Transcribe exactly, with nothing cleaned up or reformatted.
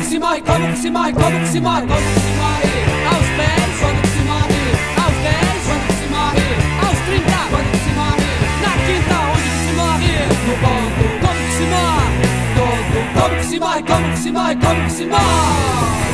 se morre, como que se morre, como que se morre, como que se morre. Aos dez, quando que se morre. Aos dez, quando que se morre. Aos trinta, quando que se morre. Na quinta, onde que se morre. No ponto, como que se morre. Todo, como que se morre, como que se morre, como que se morre.